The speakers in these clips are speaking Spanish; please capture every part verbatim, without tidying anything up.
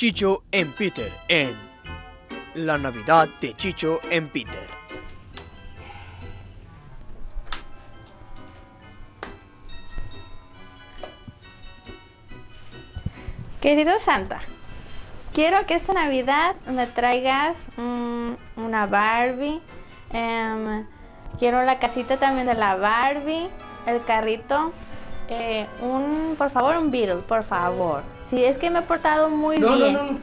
Chicho en Peter en La Navidad de Chicho en Peter. Querido Santa, quiero que esta Navidad me traigas um, una Barbie. Um, quiero la casita también de la Barbie, el carrito. Eh, un, por favor, un Beetle, por favor. Sí, es que me he portado muy no, bien. No, no, no.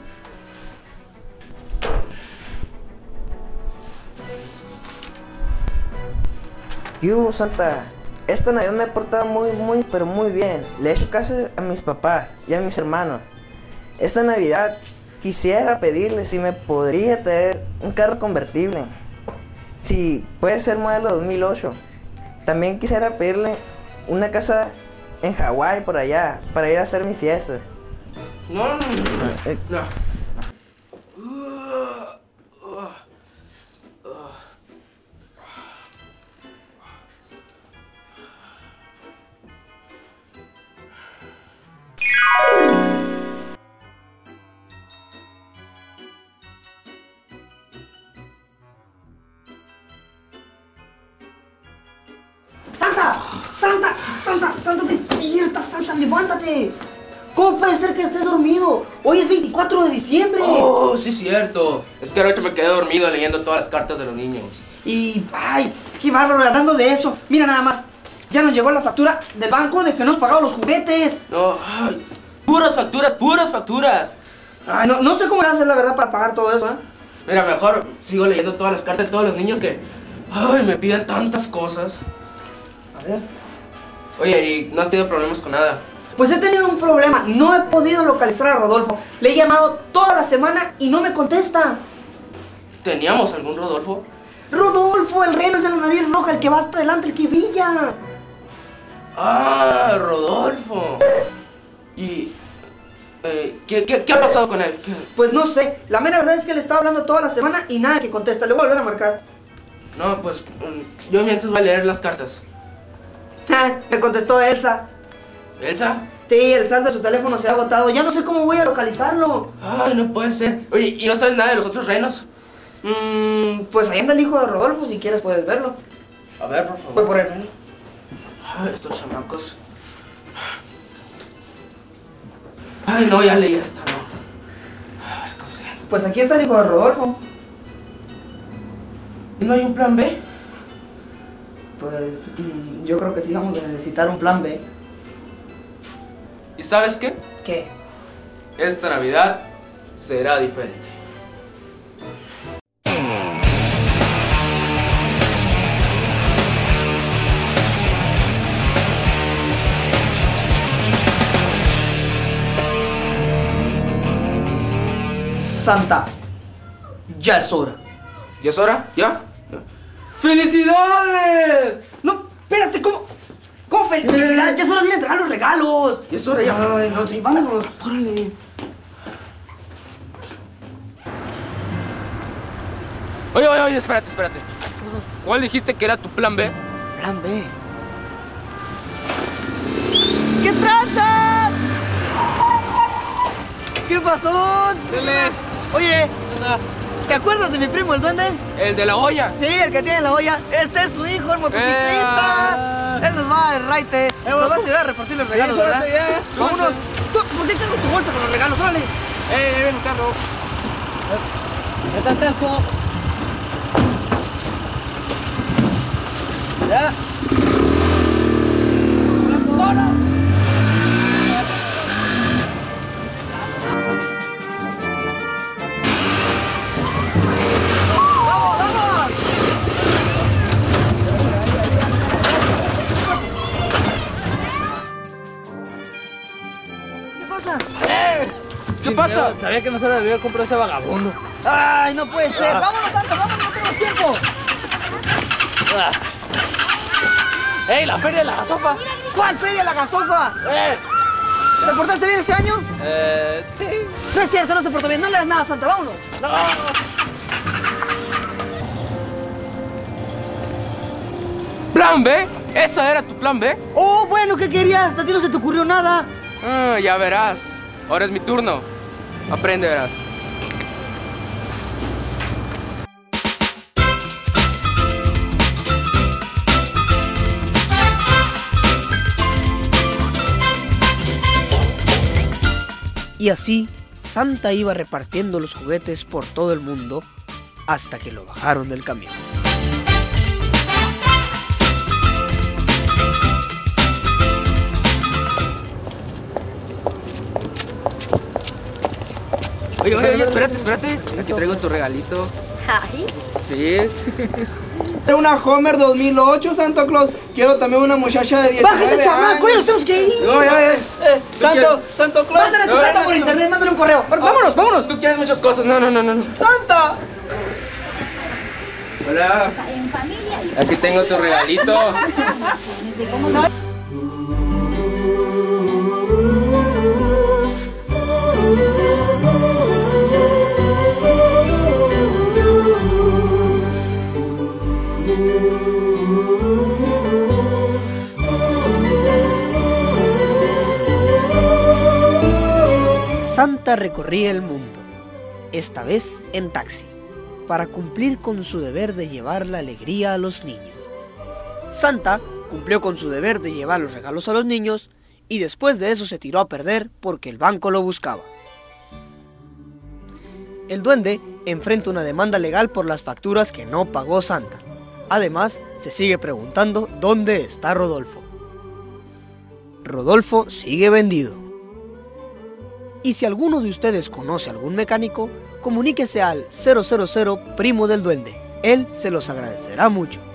¿Qué hubo, Santa? Esta Navidad me he portado muy, muy, pero muy bien. Le he hecho caso a mis papás y a mis hermanos. Esta Navidad quisiera pedirle si me podría traer un carro convertible. Si puede ser modelo dos mil ocho. También quisiera pedirle una casa en Hawái, por allá, para ir a hacer mi fiesta. No, no, no. Eh, No. ¡Santa! ¡Santa! ¡Santa! ¡Santa, despierta! ¡Santa, levántate! ¿Cómo puede ser que estés dormido? Hoy es veinticuatro de diciembre. Oh, sí, cierto. Es que anoche me quedé dormido leyendo todas las cartas de los niños. Y, ay, qué bárbaro, hablando de eso. Mira nada más, ya nos llegó la factura del banco de que no has pagado los juguetes. No, ay, puras facturas, puras facturas. Ay, no, no sé cómo le haces la verdad para pagar todo eso, ¿eh? Mira, mejor sigo leyendo todas las cartas de todos los niños que, ay, me piden tantas cosas. A ver. Oye, ¿y no has tenido problemas con nada? Pues he tenido un problema, no he podido localizar a Rodolfo. Le he llamado toda la semana y no me contesta. ¿Teníamos algún Rodolfo? Rodolfo, el reno, el de la nariz roja, el que va hasta adelante, el que brilla. Ah, Rodolfo. ¿Y eh, ¿qué, qué, qué ha pasado con él? ¿Qué? Pues no sé, la mera verdad es que le estaba hablando toda la semana y nada que contesta. Le voy a volver a marcar. No, pues mm, yo mientras voy a leer las cartas. Me contestó Elsa. ¿Elsa? Sí, el saldo de su teléfono se ha agotado. Ya no sé cómo voy a localizarlo. Ay, no puede ser. Oye, ¿y no sabes nada de los otros renos? Mmm, pues ahí anda el hijo de Rodolfo, si quieres puedes verlo. A ver, por favor. Voy por él. Ay, estos chamacos. Ay, no, ya leí esta, no. Ay, ¿cómo se llama? Pues aquí está el hijo de Rodolfo. ¿Y no hay un plan B? Pues mm, yo creo que sí vamos a necesitar un plan B. ¿Y sabes qué? ¿Qué? Esta Navidad será diferente. Santa, ya es hora. ¿Ya es hora? ¿Ya? ¡Felicidades! No, espérate, ¿cómo? ¿Cómo felicidad? Ya es hora de ir a entregar los regalos. Ya es hora, ya. Ay, no, sí, vámonos. Órale. Oye, oye, oye, espérate, espérate. ¿Cuál dijiste que era tu plan B? Plan B. ¿Qué tranza? ¿Qué pasó? Dele. Oye, ¿te acuerdas de mi primo el duende? El de la olla. Sí, el que tiene la olla. Este es su hijo, el motociclista. Eh. Él nos va al raite. Nos va a ayudar a repartir los regalos, Sí, ¿verdad? súbase ya. Vámonos. Súbase. Tú, ¿por qué tengo tu bolsa con los regalos? Órale. ¡Eh, ahí viene el carro! ¡Está el casco! ¡Ya! ¡Ahora! ¿Qué pasa? Sabía que no se le debía comprar ese vagabundo. ¡Ay, no puede ser! ¡Vámonos, Santa! ¡Vámonos! ¡No tenemos tiempo! Ah. ¡Ey, la feria de la gasofa! ¿Cuál feria la gasofa? ¡Eh! ¿Te portaste bien este año? Eh, sí. No es cierto, no se portó bien. No le das nada, Santa. ¡Vámonos! ¡No! ¿Plan B? ¿Eso era tu plan B? Oh, bueno, ¿qué querías? A ti no se te ocurrió nada. Ah, ya verás. Ahora es mi turno. Aprende, verás. Y así, Santa iba repartiendo los juguetes por todo el mundo hasta que lo bajaron del camión. Oye, oye, oye, espérate, espérate. Aquí traigo tu regalito. Ay. Sí. Una Homer dos mil ocho, Santa Claus. Quiero también una muchacha de diecinueve ¡Baja este chamaco! ¡Ya nos tenemos que ir! No, ya, ya. Eh, Santo, Santo Claus. Mándale tu No, carta no, por no. internet, mándale un correo. Vámonos, vámonos. Tú quieres muchas cosas. No, no, no, no. no. Santa. Hola. Aquí tengo tu regalito. Santa recorría el mundo, esta vez en taxi, para cumplir con su deber de llevar la alegría a los niños. Santa cumplió con su deber de llevar los regalos a los niños y después de eso se tiró a perder porque el banco lo buscaba. El duende enfrenta una demanda legal por las facturas que no pagó Santa. Además, se sigue preguntando dónde está Rodolfo. Rodolfo sigue vendido. Y si alguno de ustedes conoce algún mecánico, comuníquese al cero cero cero Primo del Duende. Él se los agradecerá mucho.